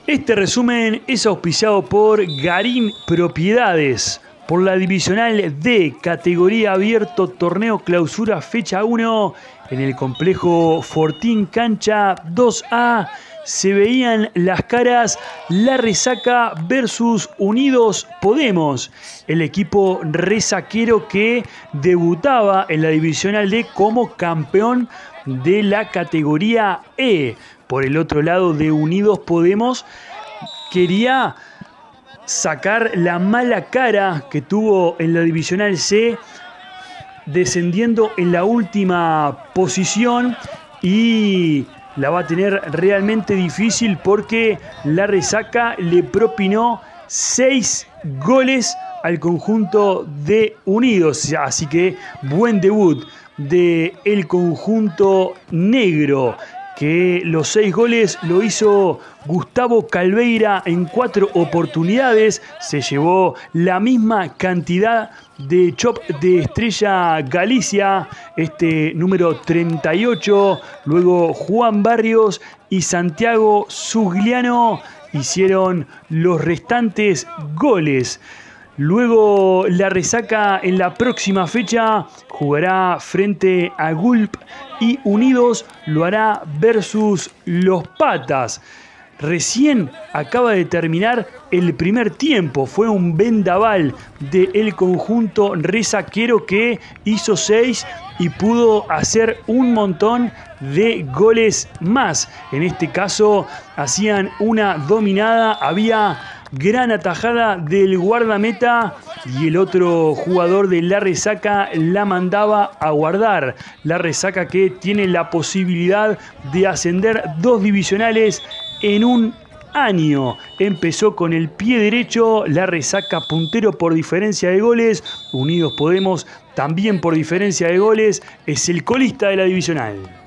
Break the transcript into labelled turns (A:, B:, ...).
A: Este resumen es auspiciado por Garín Propiedades, por la Divisional D, categoría abierto, torneo clausura fecha 1, en el complejo Fortín Cancha 2A. Se veían las caras La Resaca versus Unidos Podemos, el equipo resaquero que debutaba en la Divisional D como campeón de la categoría E. Por el otro lado de Unidos Podemos, quería sacar la mala cara que tuvo en la Divisional C, descendiendo en la última posición, y la va a tener realmente difícil porque La Resaca le propinó 6 goles al conjunto de Unidos. Así que buen debut del conjunto negro, que los 6 goles lo hizo Gustavo Calveira en 4 oportunidades. Se llevó la misma cantidad de chop de Estrella Galicia, este número 38. Luego Juan Barrios y Santiago Zugliano hicieron los restantes goles. Luego La Resaca en la próxima fecha jugará frente a Gulp y Unidos lo hará versus Los Patas. Recién acaba de terminar el primer tiempo. Fue un vendaval del conjunto resaquero que hizo 6 y pudo hacer un montón de goles más. En este caso hacían una dominada, había gran atajada del guardameta y el otro jugador de La Resaca la mandaba a guardar. La Resaca que tiene la posibilidad de ascender 2 divisionales en un año. Empezó con el pie derecho, La Resaca puntero por diferencia de goles. Unidos Podemos también por diferencia de goles. Es el colista de la divisional.